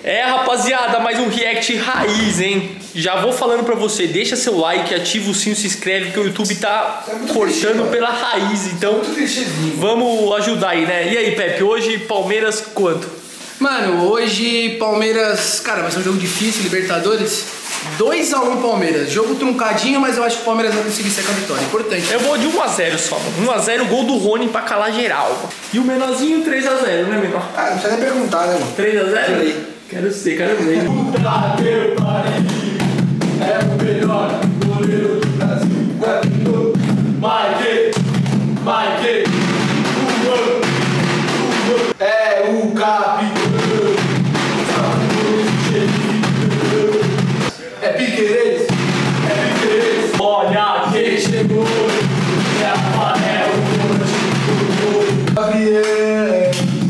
É, rapaziada, mais um react raiz, hein? Já vou falando pra você, deixa seu like, ativa o sino, se inscreve, que o YouTube tá cortando pela raiz, então vamos ajudar aí, né? E aí, Pepe, hoje Palmeiras quanto? Mano, hoje Palmeiras, cara, vai ser um jogo difícil, Libertadores. 2-1 Palmeiras, jogo truncadinho, mas eu acho que o Palmeiras vai conseguir ser com a vitória, importante. Eu vou de 1-0 só, mano. 1-0, gol do Rony pra calar geral. E o menorzinho 3-0, né, menor? Ah, não precisa nem perguntar, né, mano? 3-0? Quero ver. Puta que pariu, é o melhor goleiro do Brasil. Mike, é o capitão. É Piquerez, olha quem chegou, é a panela, Gabriel,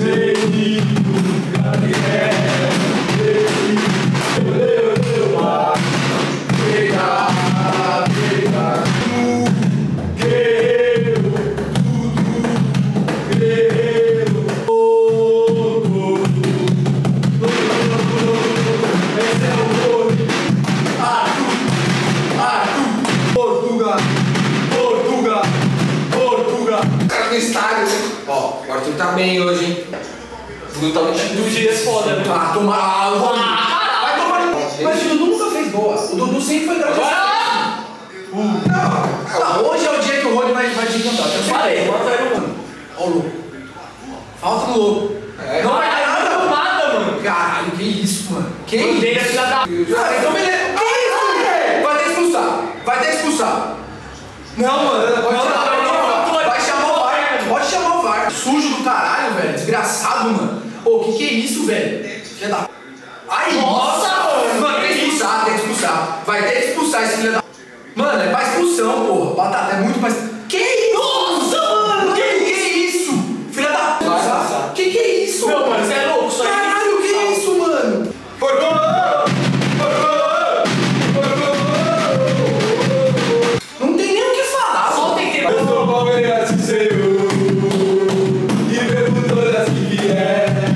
no estádio, ó, o Arthur tá bem hoje, hein? O Dudu tá muito dias foda, né? Ah, tomar. Vai tomar. Mas o Dudu nunca fez boa. O Dudu sempre foi grande. Não, hoje é o dia que o Rony vai te encantar. Eu falei, bota aí no mundo. Ó o louco. Falta no louco. Não vai dar nada, mano. Caralho, que isso, mano? Que isso? Filha da... Então beleza. Que isso? Vai ter que expulsar. Não, mano. Vai chamar o VAR. Pode chamar o VAR. Sujo do caralho, velho. Desgraçado, mano. Ô, que é isso, velho? Filha da... Ai, nossa, mano. Mano, tem que expulsar. Vai ter que expulsar esse filho da... Mano, é pra expulsão, porra. Batata, é muito mais... Que isso? Nossa, mano. Que isso? Filha da... Que é isso? Meu, mano, você é louco. Isso aí. Caralho, que é isso, mano? Não tem nem o que falar. Só tem que... eu sou Palmeiras, Senhor, e mesmo todas que vier.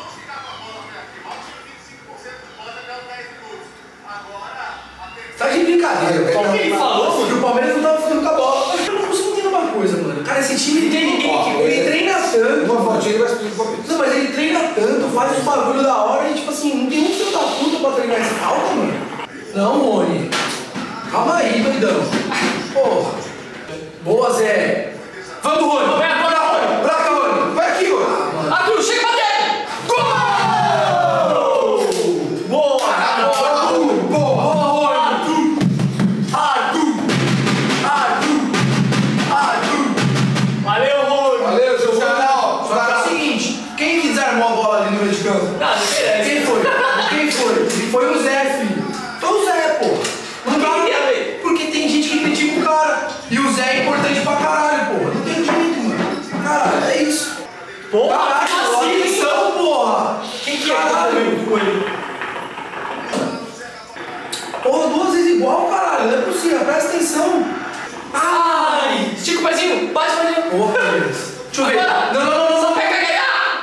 Tá de brincadeira. Só que ele falou, que o Palmeiras não tava ficando com a bola. Eu não consigo entender uma coisa, mano. Cara, esse time ele treina tanto. Uma fotinha ele vai explodir o Palmeiras. Não, mas ele treina tanto, faz uns bagulho da hora e tipo assim, não tem um filho da puta pra treinar esse falta, mano. Não, Rony. Calma aí, doidão. Porra. Boa, Zé. Vamos, Rony. Vai agora, Rony. Pra cá, Rony. Vai aqui, Rony. Ah, mano. Arthur, chega pra dentro. Gol! Boa! Valeu, Rony! Valeu, seu canal. Só que é o seguinte, quem que desarmou a bola ali no meio de campo? Não merece. Quem foi? Foi o Zé, filho. Foi o Zé, pô. Não dá, porque tem gente que critica o cara. E o Zé é importante pra caralho, porra. Não tem jeito, mano. Caralho, é isso. Porra, Caralho, que atenção, porra. Quem que é Caralho. com ele? Porra, duas vezes igual, caralho. Não é possível, presta atenção. Ai! Estica o pezinho! Bate o pezinho! Porra, Palmeiras. Deixa eu ver. Agora. Não. Só pega ganhar!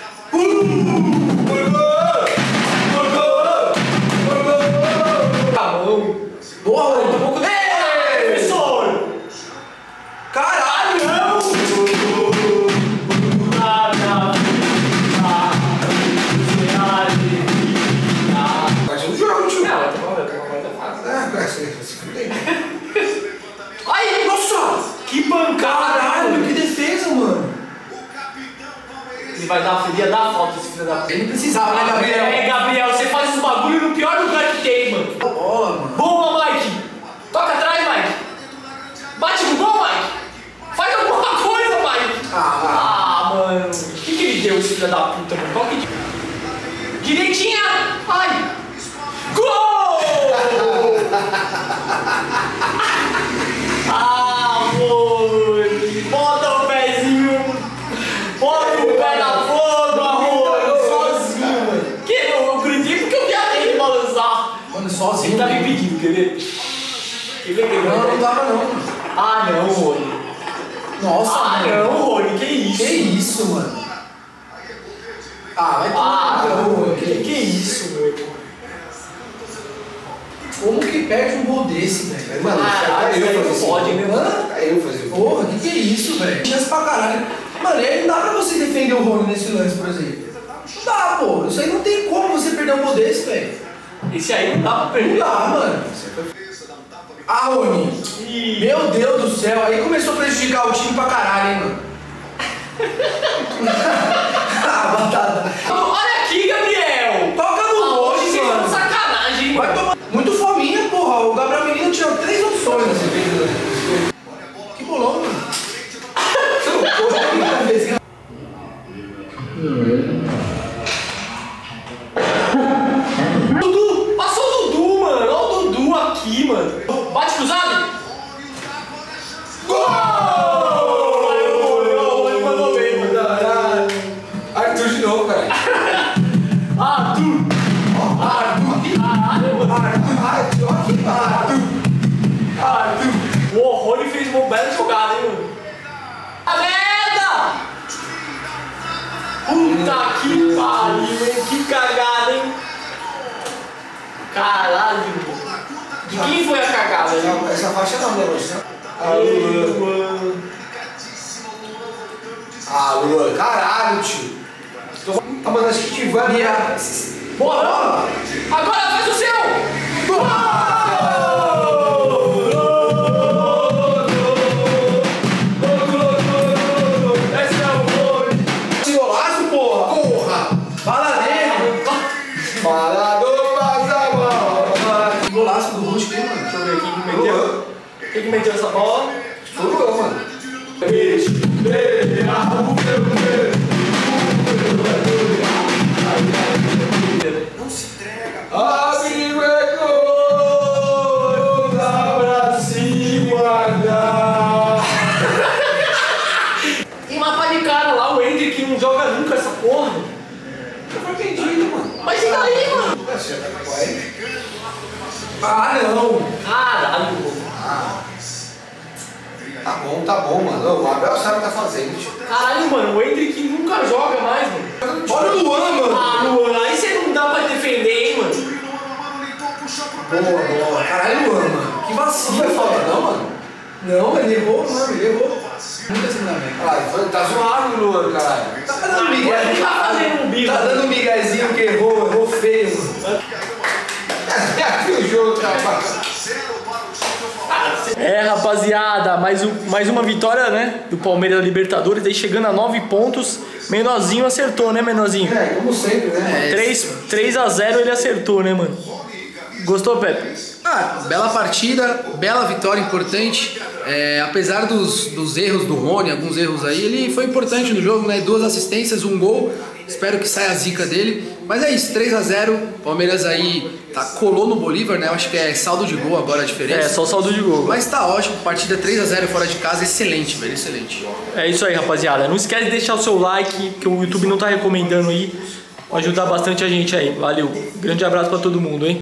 Boa, Rony. Tomou com... Ei, professor! Caralho, não. Mas o jogo, tio. Aí, nossa! Que pancada! Caralho, que defesa, mano! Ele vai dar a falta, esse filho da puta. Ele não precisava, né, Gabriel? É, Gabriel, você faz os bagulho no pior lugar que tem, mano. Bola, mano. Boa, Mike! Toca atrás, Mike! Bate no gol, Mike! Faz alguma coisa, Mike! Mano! O que ele deu, esse filho da puta, mano? Qual que... Direitinha! Ai! Gol! Amor! Bota o pezinho! Bota o pé na fogo, amor! Sozinho, mano! Que? Eu gritei porque eu vi a ele balançar! Mano, sozinho. Ele tá me pedindo, quer ver? Quer ver que ele Não, não tava não. Ah, não, Rony. Nossa, Ah, mano. não, Rony, que isso? Que isso, mano? vai tomar. Que isso, meu? Como que perde um gol desse, velho? Mano, não pode, né, mano? Aí eu fazia. Porra, que é isso, velho? Chance pra caralho. Mano, e aí não dá pra você defender o Rony nesse lance, por exemplo. Não dá, pô. Isso aí não tem como você perder um gol desse, velho. Esse aí não dá pra perder. Não dá, mano. Rony. Meu Deus do céu. Aí começou a prejudicar o time pra caralho, hein, mano. Batata. Olha aqui, Gabriel. Toca no Hoje poste, vocês mano. estão sacanagem, hein, Vai mano. tomar. Muito fominha, porra. O Gabriel Menino tirou 3 opções nesse vídeo. Que bolão, mano. Dudu, passou o Dudu, mano. Olha o Dudu aqui, mano. Bate cruzado. Gol! Ele mandou bem, mano. Arthur de novo, cara. Arthur. O Rony fez uma bela jogada, hein, mano. A merda! Puta que pariu, hein? Que cagada, hein? Caralho, mano. De quem foi a cagada, hein? Essa faixa não, né, Luan? Luan, caralho, tio. Ah, mano, acho que te vai. Boa! Agora faz o seu! Esse é o gol! Golaço, porra! Fala dele! Parador, passa a mão. Que golaço do Rush, hein, mano? Deixa eu ver quem que meteu. Quem que meteu essa bola? Foi o Luan, mano. Abre o gol, dá pra se guardar. Tem uma pá de cara lá, o Hendrick não joga nunca essa porra. Eu fui perdido, mano. Mas e daí, mano? Não! Caralho, mano. Tá bom, mano. O Abel sabe o que tá fazendo, tio. Caralho, mano, o Hendrick nunca joga mais, mano. Olha o Luan, mano! Luan, aí você não dá pra defender, hein, mano. Boa! Caralho, Luan, mano! Que vacilo! Não foi falta, não, mano? Não, ele errou, mano, ele errou. Muita segundamento. Tá zoado, Luan, caralho. Tá dando migué. Tá fazendo um bico. Tá dando um miguezinho que errou feio, mano. Aqui o jogo, rapaz. É, rapaziada, mais uma vitória, né, do Palmeiras da Libertadores, aí chegando a 9 pontos. Menorzinho acertou, né, Menorzinho? Como sempre, né? 3-0 ele acertou, né, mano? Gostou, Pepe? Bela partida, bela vitória importante. Apesar dos erros do Rony, alguns erros aí, ele foi importante no jogo, né? 2 assistências, 1 gol. Espero que saia a zica dele. Mas é isso, 3-0. Palmeiras aí colou no Bolívar, né? Eu acho que é saldo de gol agora a diferença. É, só saldo de gol. Mas tá ótimo, partida 3-0 fora de casa, excelente, velho, excelente. É isso aí, rapaziada. Não esquece de deixar o seu like, que o YouTube não tá recomendando aí. Vai ajudar bastante a gente aí. Valeu. Grande abraço pra todo mundo, hein?